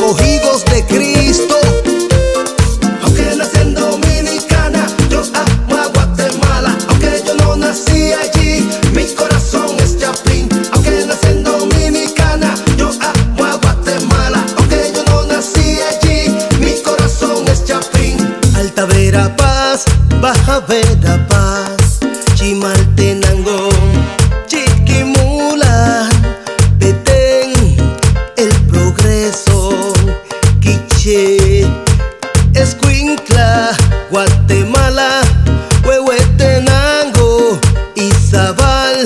escogidos de Cristo. Aunque nací en Dominicana, yo amo a Guatemala. Aunque yo no nací allí, mi corazón es Chapín. Aunque nací en Dominicana, yo amo a Guatemala. Aunque yo no nací allí, mi corazón es Chapín. Alta Verapaz, Baja Verapaz, Chimaltenango, Chiquimula, Petén, El Progreso, Quiché, Escuincla, Guatemala, Huehuetenango, Izabal,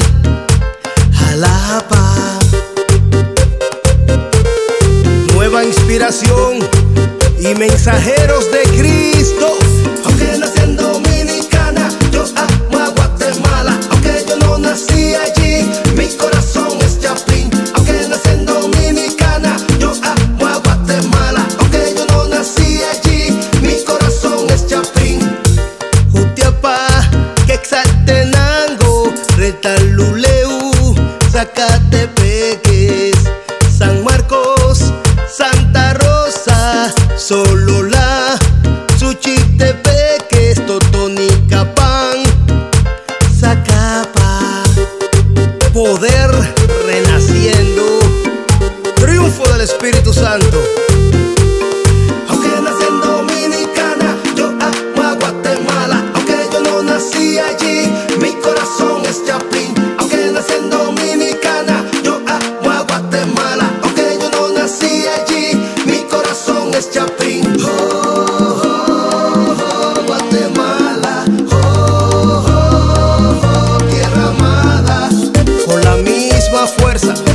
Jalapa. Nueva inspiración y mensajeros de Cristo. Aunque nací en Dominicana, yo amo a Guatemala. Aunque yo no nací allí, mi corazón es Chapín. Aunque nací en Dominicana, yo amo a Guatemala. Aunque yo no nací allí, mi corazón es Chapín. Jutiapa, Quetzaltenango, Retaluleu, Zacatepeques, San Marcos, Santa Rosa, Sololá, Suchitepeques, Totonicapán, Zacapa. Poder renaciendo, triunfo del Espíritu Santo. Aunque nací en Dominicana, yo amo a Guatemala. Aunque yo no nací allí, mi corazón es Chapín. Aunque nací en Dominicana, yo amo a Guatemala. Aunque yo no nací allí, mi corazón es Chapín. Oh, oh, oh, Guatemala. Oh, oh, oh, tierra amada. Con la misma fuerza